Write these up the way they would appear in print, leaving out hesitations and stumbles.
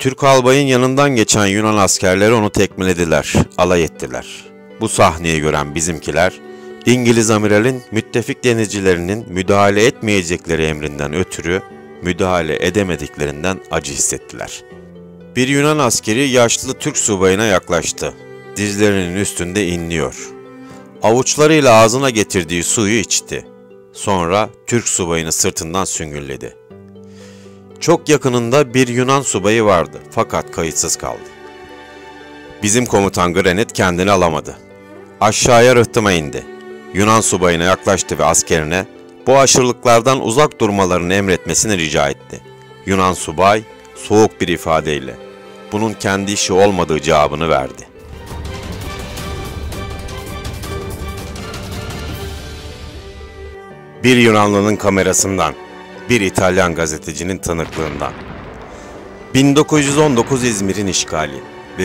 Türk albayın yanından geçen Yunan askerleri onu tekmelediler, alay ettiler. Bu sahneyi gören bizimkiler, İngiliz amiralin müttefik denizcilerinin müdahale etmeyecekleri emrinden ötürü müdahale edemediklerinden acı hissettiler. Bir Yunan askeri yaşlı Türk subayına yaklaştı. Dizlerinin üstünde inliyor. Avuçlarıyla ağzına getirdiği suyu içti. Sonra Türk subayını sırtından süngülledi. Çok yakınında bir Yunan subayı vardı fakat kayıtsız kaldı. Bizim komutan Grenet kendini alamadı. Aşağıya rıhtıma indi. Yunan subayına yaklaştı ve askerine bu aşırılıklardan uzak durmalarını emretmesini rica etti. Yunan subay soğuk bir ifadeyle bunun kendi işi olmadığı cevabını verdi. Bir Yunanlının kamerasından, bir İtalyan gazetecinin tanıklığından. 1919 İzmir'in işgali ve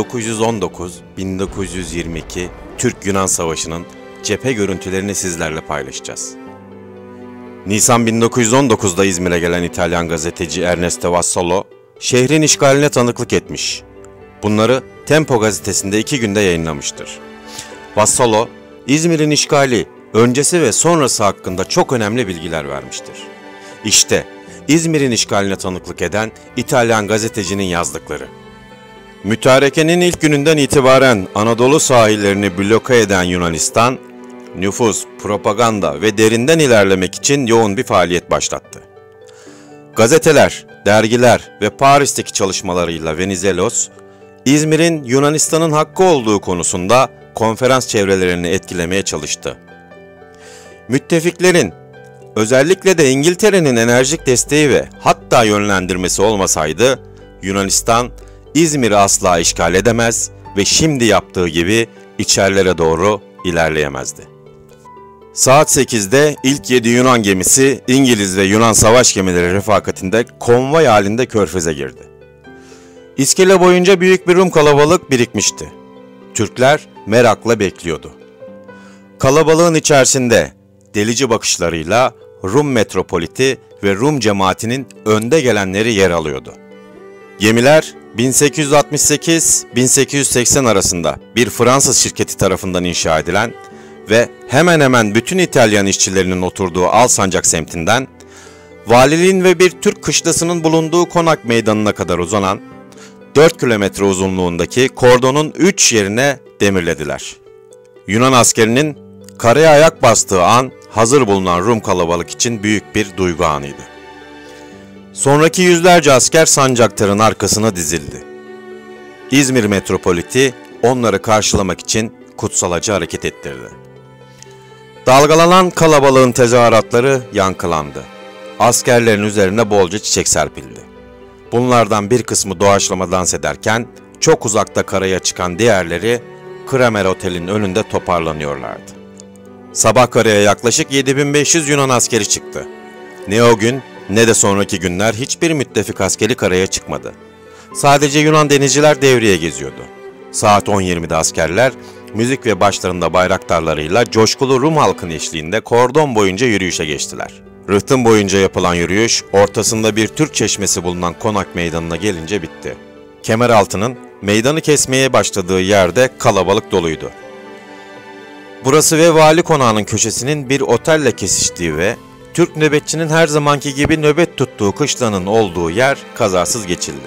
1919-1922 Türk-Yunan Savaşı'nın cephe görüntülerini sizlerle paylaşacağız. Nisan 1919'da İzmir'e gelen İtalyan gazeteci Ernesto Vassallo, şehrin işgaline tanıklık etmiş. Bunları Tempo gazetesinde 2 günde yayınlamıştır. Vassallo, İzmir'in işgali, öncesi ve sonrası hakkında çok önemli bilgiler vermiştir. İşte İzmir'in işgaline tanıklık eden İtalyan gazetecinin yazdıkları. Mütarekenin ilk gününden itibaren Anadolu sahillerini bloke eden Yunanistan, nüfus, propaganda ve derinden ilerlemek için yoğun bir faaliyet başlattı. Gazeteler, dergiler ve Paris'teki çalışmalarıyla Venizelos, İzmir'in Yunanistan'ın hakkı olduğu konusunda konferans çevrelerini etkilemeye çalıştı. Müttefiklerin, özellikle de İngiltere'nin enerjik desteği ve hatta yönlendirmesi olmasaydı, Yunanistan İzmir'i asla işgal edemez ve şimdi yaptığı gibi içerilere doğru ilerleyemezdi. Saat 8'de ilk 7 Yunan gemisi İngiliz ve Yunan savaş gemileri refakatinde konvoy halinde Körfez'e girdi. İskele boyunca büyük bir Rum kalabalık birikmişti. Türkler merakla bekliyordu. Kalabalığın içerisinde delici bakışlarıyla Rum metropoliti ve Rum cemaatinin önde gelenleri yer alıyordu. Gemiler 1868-1880 arasında bir Fransız şirketi tarafından inşa edilen ve hemen hemen bütün İtalyan işçilerinin oturduğu Alsancak semtinden, valiliğin ve bir Türk kışlasının bulunduğu konak meydanına kadar uzanan 4 kilometre uzunluğundaki kordonun 3 yerine demirlediler. Yunan askerinin karaya ayak bastığı an hazır bulunan Rum kalabalık için büyük bir duygu anıydı. Sonraki yüzlerce asker sancaktarın arkasına dizildi. İzmir metropoliti onları karşılamak için kutsal hacı hareket ettirdi. Dalgalanan kalabalığın tezahüratları yankılandı. Askerlerin üzerine bolca çiçek serpildi. Bunlardan bir kısmı doğaçlama dans ederken çok uzakta karaya çıkan diğerleri Kramer Otel'in önünde toparlanıyorlardı. Sabah karaya yaklaşık 7500 Yunan askeri çıktı. Ne o gün ne de sonraki günler hiçbir müttefik askeri karaya çıkmadı. Sadece Yunan denizciler devreye geziyordu. Saat 10.20'de askerler müzik ve başlarında bayraktarlarıyla coşkulu Rum halkın eşliğinde kordon boyunca yürüyüşe geçtiler. Rıhtım boyunca yapılan yürüyüş ortasında bir Türk çeşmesi bulunan konak meydanına gelince bitti. Kemeraltı'nın meydanı kesmeye başladığı yerde kalabalık doluydu. Burası ve vali konağının köşesinin bir otelle kesiştiği ve Türk nöbetçinin her zamanki gibi nöbet tuttuğu kışlanın olduğu yer kazasız geçildi.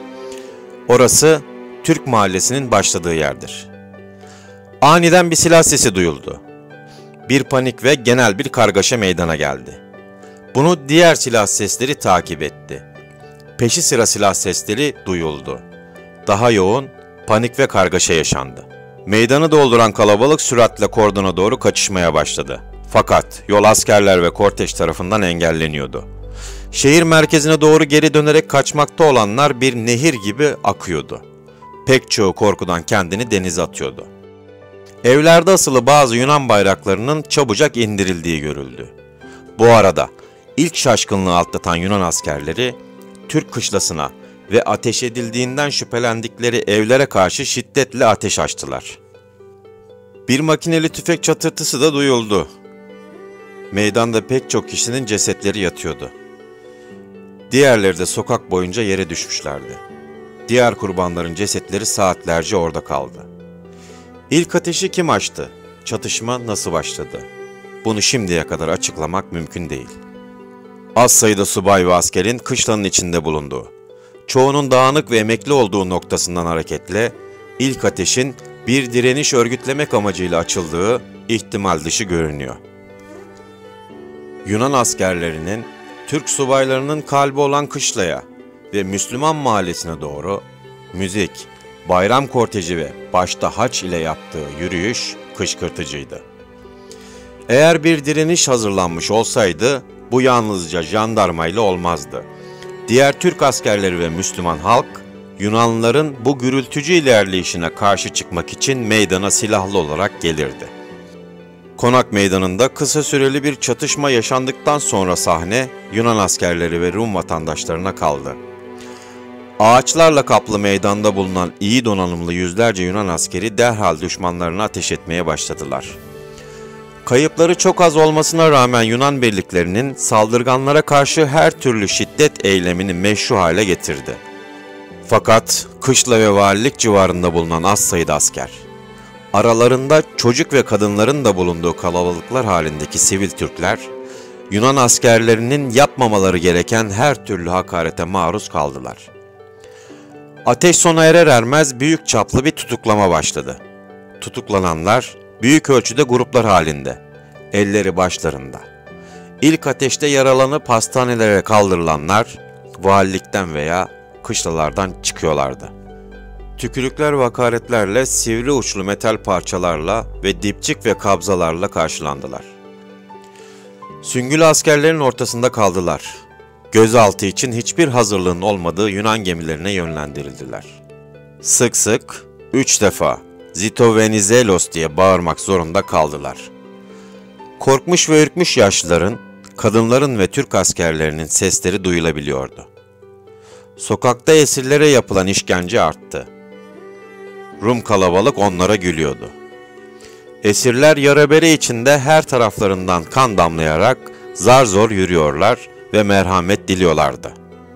Orası Türk mahallesinin başladığı yerdir. Aniden bir silah sesi duyuldu. Bir panik ve genel bir kargaşa meydana geldi. Bunu diğer silah sesleri takip etti. Peşi sıra silah sesleri duyuldu. Daha yoğun panik ve kargaşa yaşandı. Meydanı dolduran kalabalık süratle kordona doğru kaçışmaya başladı. Fakat yol askerler ve kortej tarafından engelleniyordu. Şehir merkezine doğru geri dönerek kaçmakta olanlar bir nehir gibi akıyordu. Pek çoğu korkudan kendini denize atıyordu. Evlerde asılı bazı Yunan bayraklarının çabucak indirildiği görüldü. Bu arada ilk şaşkınlığı atlatan Yunan askerleri Türk kışlasına ve ateş edildiğinden şüphelendikleri evlere karşı şiddetle ateş açtılar. Bir makineli tüfek çatırtısı da duyuldu. Meydanda pek çok kişinin cesetleri yatıyordu. Diğerleri de sokak boyunca yere düşmüşlerdi. Diğer kurbanların cesetleri saatlerce orada kaldı. İlk ateşi kim açtı? Çatışma nasıl başladı? Bunu şimdiye kadar açıklamak mümkün değil. Az sayıda subay ve askerin kışlanın içinde bulunduğu, çoğunun dağınık ve emekli olduğu noktasından hareketle ilk ateşin bir direniş örgütlemek amacıyla açıldığı ihtimal dışı görünüyor. Yunan askerlerinin Türk subaylarının kalbi olan kışlaya ve Müslüman mahallesine doğru müzik, bayram korteji ve başta haç ile yaptığı yürüyüş kışkırtıcıydı. Eğer bir direniş hazırlanmış olsaydı bu yalnızca jandarmayla olmazdı. Diğer Türk askerleri ve Müslüman halk, Yunanlıların bu gürültücü ilerleyişine karşı çıkmak için meydana silahlı olarak gelirdi. Konak meydanında kısa süreli bir çatışma yaşandıktan sonra sahne Yunan askerleri ve Rum vatandaşlarına kaldı. Ağaçlarla kaplı meydanda bulunan iyi donanımlı yüzlerce Yunan askeri derhal düşmanlarına ateş etmeye başladılar. Kayıpları çok az olmasına rağmen Yunan birliklerinin saldırganlara karşı her türlü şiddet eylemini meşru hale getirdi. Fakat kışla ve valilik civarında bulunan az sayıda asker, aralarında çocuk ve kadınların da bulunduğu kalabalıklar halindeki sivil Türkler, Yunan askerlerinin yapmamaları gereken her türlü hakarete maruz kaldılar. Ateş sona erer ermez büyük çaplı bir tutuklama başladı. Tutuklananlar büyük ölçüde gruplar halinde, elleri başlarında. İlk ateşte yaralanıp hastanelere kaldırılanlar valilikten veya kışlalardan çıkıyorlardı. Tükürükler ve hakaretlerle, sivri uçlu metal parçalarla ve dipçik ve kabzalarla karşılandılar. Süngülü askerlerin ortasında kaldılar. Gözaltı için hiçbir hazırlığın olmadığı Yunan gemilerine yönlendirildiler. Sık sık 3 defa Zito Venizelos diye bağırmak zorunda kaldılar. Korkmuş ve ürkmüş yaşlıların, kadınların ve Türk askerlerinin sesleri duyulabiliyordu. Sokakta esirlere yapılan işkence arttı. Rum kalabalık onlara gülüyordu. Esirler yara bere içinde her taraflarından kan damlayarak zar zor yürüyorlar ve merhamet diliyorlardı.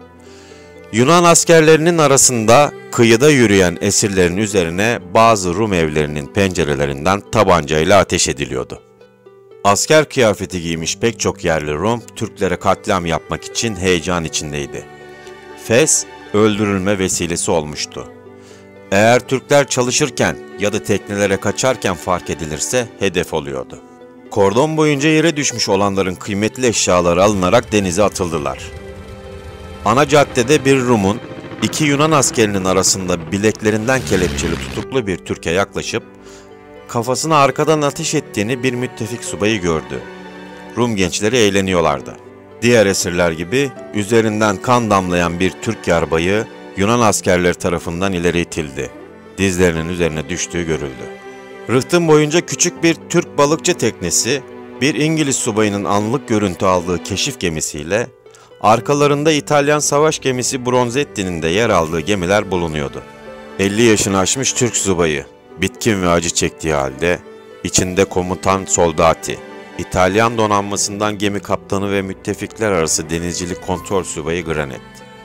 Yunan askerlerinin arasında kıyıda yürüyen esirlerin üzerine bazı Rum evlerinin pencerelerinden tabancayla ateş ediliyordu. Asker kıyafeti giymiş pek çok yerli Rum, Türklere katliam yapmak için heyecan içindeydi. Fes, öldürülme vesilesi olmuştu. Eğer Türkler çalışırken ya da teknelere kaçarken fark edilirse hedef oluyordu. Kordon boyunca yere düşmüş olanların kıymetli eşyaları alınarak denize atıldılar. Ana caddede bir Rum'un iki Yunan askerinin arasında bileklerinden kelepçeli tutuklu bir Türk'e yaklaşıp kafasına arkadan ateş ettiğini bir müttefik subayı gördü. Rum gençleri eğleniyorlardı. Diğer esirler gibi üzerinden kan damlayan bir Türk yarbayı Yunan askerleri tarafından ileri itildi. Dizlerinin üzerine düştüğü görüldü. Rıhtım boyunca küçük bir Türk balıkçı teknesi, bir İngiliz subayının anlık görüntü aldığı keşif gemisiyle, arkalarında İtalyan savaş gemisi Bronzetti'nin de yer aldığı gemiler bulunuyordu. 50 yaşını aşmış Türk subayı, bitkin ve acı çektiği halde, içinde komutan Soldati, İtalyan donanmasından gemi kaptanı ve müttefikler arası denizcilik kontrol subayı Granet,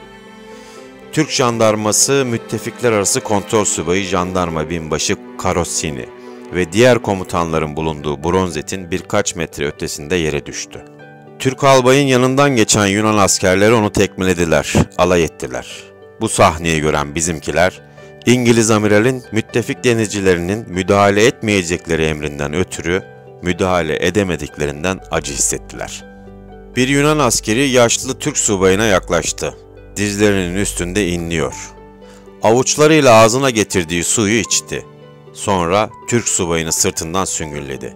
Türk jandarması müttefikler arası kontrol subayı jandarma binbaşı Karossini ve diğer komutanların bulunduğu Bronzet'in birkaç metre ötesinde yere düştü. Türk albayın yanından geçen Yunan askerleri onu tekmelediler, alay ettiler. Bu sahneyi gören bizimkiler, İngiliz amiralin müttefik denizcilerinin müdahale etmeyecekleri emrinden ötürü müdahale edemediklerinden acı hissettiler. Bir Yunan askeri yaşlı Türk subayına yaklaştı. Dizlerinin üstünde inliyor. Avuçlarıyla ağzına getirdiği suyu içti. Sonra Türk subayını sırtından süngülledi.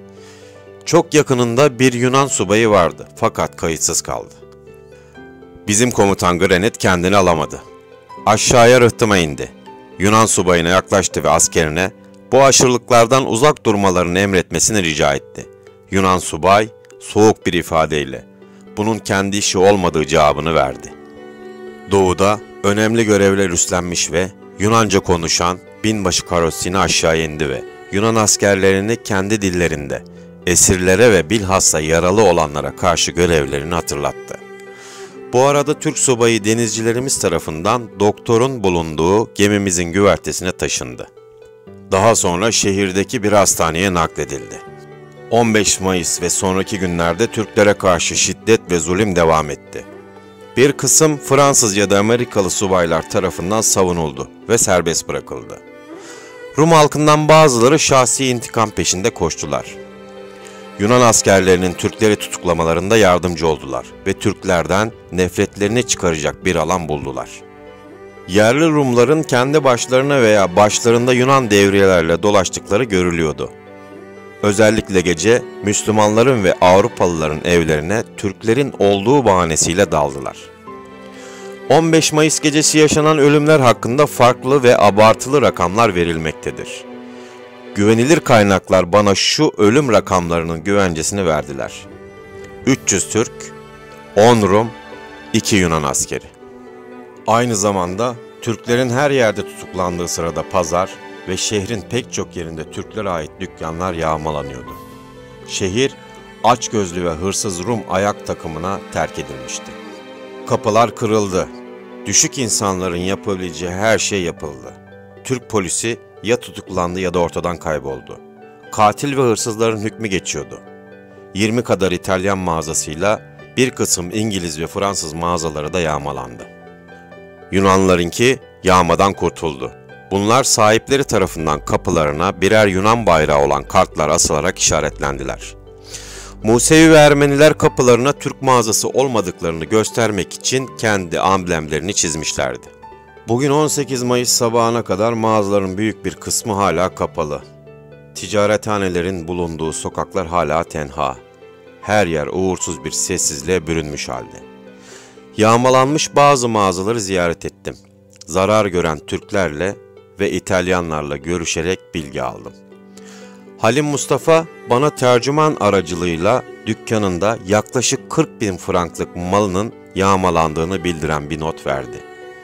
Çok yakınında bir Yunan subayı vardı fakat kayıtsız kaldı. Bizim komutan Granet kendini alamadı. Aşağıya rıhtıma indi. Yunan subayına yaklaştı ve askerine bu aşırılıklardan uzak durmalarını emretmesini rica etti. Yunan subay soğuk bir ifadeyle bunun kendi işi olmadığı cevabını verdi. Doğuda önemli görevler üstlenmiş ve Yunanca konuşan binbaşı Karossini aşağı indi ve Yunan askerlerini kendi dillerinde esirlere ve bilhassa yaralı olanlara karşı görevlerini hatırlattı. Bu arada Türk subayı denizcilerimiz tarafından doktorun bulunduğu gemimizin güvertesine taşındı. Daha sonra şehirdeki bir hastaneye nakledildi. 15 Mayıs ve sonraki günlerde Türklere karşı şiddet ve zulüm devam etti. Bir kısım Fransız ya da Amerikalı subaylar tarafından savunuldu ve serbest bırakıldı. Rum halkından bazıları şahsi intikam peşinde koştular. Yunan askerlerinin Türkleri tutuklamalarında yardımcı oldular ve Türklerden nefretlerini çıkaracak bir alan buldular. Yerli Rumların kendi başlarına veya başlarında Yunan devriyelerle dolaştıkları görülüyordu. Özellikle gece Müslümanların ve Avrupalıların evlerine Türklerin olduğu bahanesiyle daldılar. 15 Mayıs gecesi yaşanan ölümler hakkında farklı ve abartılı rakamlar verilmektedir. Güvenilir kaynaklar bana şu ölüm rakamlarının güvencesini verdiler. 300 Türk, 10 Rum, 2 Yunan askeri. Aynı zamanda Türklerin her yerde tutuklandığı sırada pazar ve şehrin pek çok yerinde Türklere ait dükkanlar yağmalanıyordu. Şehir açgözlü ve hırsız Rum ayak takımına terk edilmişti. Kapılar kırıldı. Düşük insanların yapabileceği her şey yapıldı. Türk polisi ya tutuklandı ya da ortadan kayboldu. Katil ve hırsızların hükmü geçiyordu. 20 kadar İtalyan mağazasıyla bir kısım İngiliz ve Fransız mağazaları da yağmalandı. Yunanlarınki yağmadan kurtuldu. Bunlar sahipleri tarafından kapılarına birer Yunan bayrağı olan kartlar asılarak işaretlendiler. Musevi ve Ermeniler kapılarına Türk mağazası olmadıklarını göstermek için kendi amblemlerini çizmişlerdi. Bugün 18 Mayıs sabahına kadar mağazaların büyük bir kısmı hala kapalı. Ticarethanelerin bulunduğu sokaklar hala tenha. Her yer uğursuz bir sessizliğe bürünmüş halde. Yağmalanmış bazı mağazaları ziyaret ettim. Zarar gören Türklerle ve İtalyanlarla görüşerek bilgi aldım. Halim Mustafa bana tercüman aracılığıyla dükkanında yaklaşık 40.000 franklık malının yağmalandığını bildiren bir not verdi.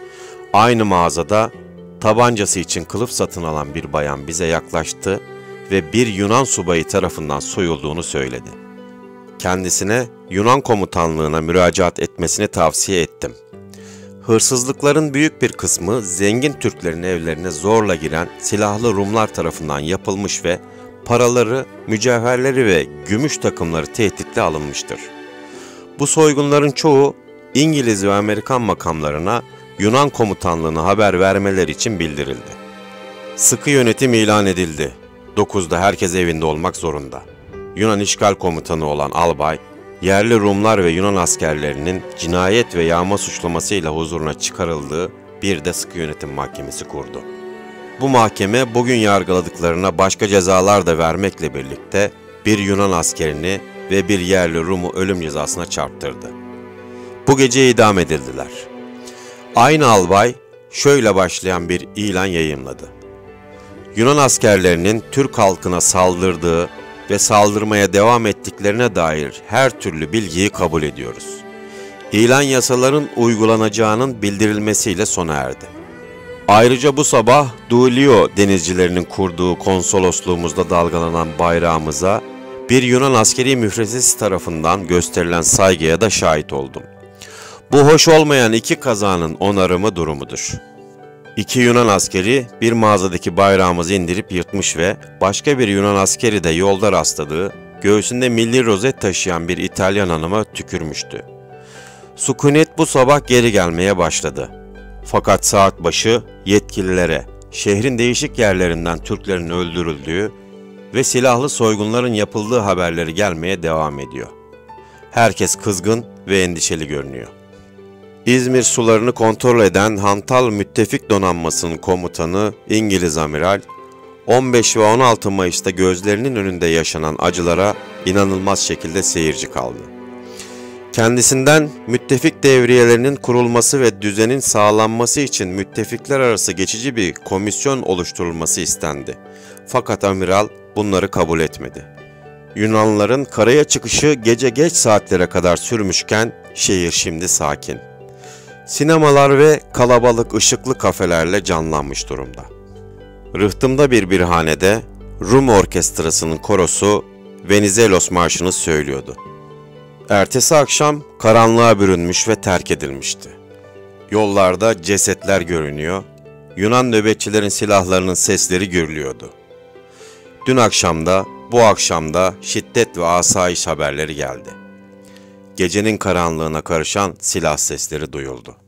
Aynı mağazada tabancası için kılıf satın alan bir bayan bize yaklaştı ve bir Yunan subayı tarafından soyulduğunu söyledi. Kendisine Yunan komutanlığına müracaat etmesini tavsiye ettim. Hırsızlıkların büyük bir kısmı zengin Türklerin evlerine zorla giren silahlı Rumlar tarafından yapılmış ve paraları, mücevherleri ve gümüş takımları tehditle alınmıştır. Bu soygunların çoğu İngiliz ve Amerikan makamlarına Yunan komutanlığına haber vermeleri için bildirildi. Sıkı yönetim ilan edildi. 9'da herkes evinde olmak zorunda. Yunan işgal komutanı olan albay, yerli Rumlar ve Yunan askerlerinin cinayet ve yağma suçlamasıyla huzuruna çıkarıldığı bir de sıkı yönetim mahkemesi kurdu. Bu mahkeme bugün yargıladıklarına başka cezalar da vermekle birlikte bir Yunan askerini ve bir yerli Rum'u ölüm cezasına çarptırdı. Bu gece idam edildiler. Aynı albay şöyle başlayan bir ilan yayımladı. Yunan askerlerinin Türk halkına saldırdığı ve saldırmaya devam ettiklerine dair her türlü bilgiyi kabul ediyoruz. İlan yasaların uygulanacağının bildirilmesiyle sona erdi. Ayrıca bu sabah Duilio denizcilerinin kurduğu konsolosluğumuzda dalgalanan bayrağımıza bir Yunan askeri müfrezzesi tarafından gösterilen saygıya da şahit oldum. Bu hoş olmayan iki kazanın onarımı durumudur. 2 Yunan askeri bir mağazadaki bayrağımızı indirip yırtmış ve başka bir Yunan askeri de yolda rastladığı, göğsünde milli rozet taşıyan bir İtalyan hanıma tükürmüştü. Sükunet bu sabah geri gelmeye başladı. Fakat saat başı yetkililere şehrin değişik yerlerinden Türklerin öldürüldüğü ve silahlı soygunların yapıldığı haberleri gelmeye devam ediyor. Herkes kızgın ve endişeli görünüyor. İzmir sularını kontrol eden Hantal Müttefik Donanması'nın komutanı İngiliz amiral, 15 ve 16 Mayıs'ta gözlerinin önünde yaşanan acılara inanılmaz şekilde seyirci kaldı. Kendisinden müttefik devriyelerinin kurulması ve düzenin sağlanması için müttefikler arası geçici bir komisyon oluşturulması istendi. Fakat amiral bunları kabul etmedi. Yunanlıların karaya çıkışı gece geç saatlere kadar sürmüşken şehir şimdi sakin. Sinemalar ve kalabalık ışıklı kafelerle canlanmış durumda. Rıhtımda bir birhanede Rum orkestrasının korosu Venizelos Marşı'nı söylüyordu. Ertesi akşam karanlığa bürünmüş ve terk edilmişti. Yollarda cesetler görünüyor, Yunan nöbetçilerin silahlarının sesleri görülüyordu. Dün akşamda, bu akşamda şiddet ve asayiş haberleri geldi. Gecenin karanlığına karışan silah sesleri duyuldu.